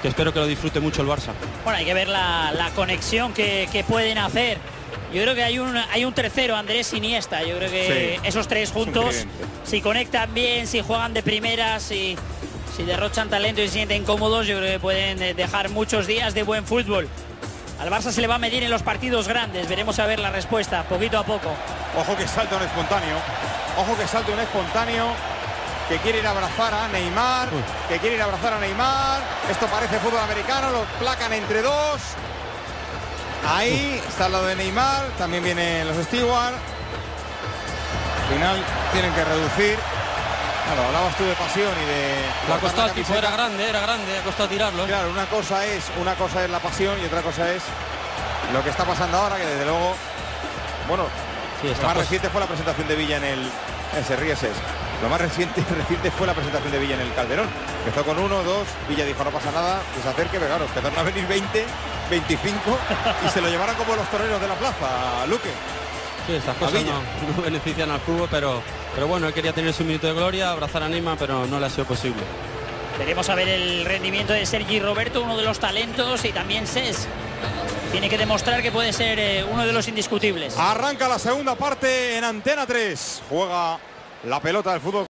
que espero que lo disfrute mucho el Barça. Bueno, hay que ver la conexión que pueden hacer. Yo creo que hay un tercero, Andrés Iniesta. Yo creo que Sí, esos tres juntos, si conectan bien, si juegan de primeras, si derrochan talento y se sienten cómodos, yo creo que pueden dejar muchos días de buen fútbol. Al Barça se le va a medir en los partidos grandes. Veremos a ver la respuesta, poquito a poco. Ojo que salta un espontáneo. Ojo que salta un espontáneo que quiere ir a abrazar a Neymar. Que quiere ir a abrazar a Neymar. Esto parece fútbol americano. Lo placan entre dos. Ahí está al lado de Neymar. También vienen los Stewart. Al final tienen que reducir. Claro, hablabas tú de pasión y de... La ha costado al tipo, era grande, ha costado tirarlo. Claro, una cosa es la pasión y otra cosa es lo que está pasando ahora, que desde luego, bueno, sí, lo más reciente fue la presentación de Villa en el... Se ríe Ses. Lo más reciente fue la presentación de Villa en el Calderón. Empezó con 1, 2, Villa dijo no pasa nada, que se acerque, pero claro, empezaron a venir 20, 25 y se lo llevaron como los toreros de la plaza, Luque. Sí, estas cosas no benefician al fútbol, pero bueno, él quería tener su minuto de gloria, abrazar a Neymar, pero no le ha sido posible. Veremos a ver el rendimiento de Sergi Roberto, uno de los talentos, y también Ses. Tiene que demostrar que puede ser uno de los indiscutibles. Arranca la segunda parte en Antena 3. Juega la pelota del fútbol.